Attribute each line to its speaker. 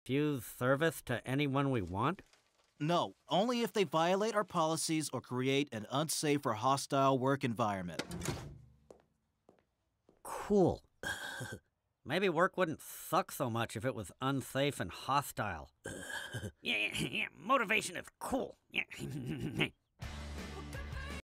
Speaker 1: refuse service to anyone we want?
Speaker 2: No, only if they violate our policies or create an unsafe or hostile work environment.
Speaker 1: Cool. Maybe work wouldn't suck so much if it was unsafe and hostile.
Speaker 3: Yeah, motivation is cool. Yeah.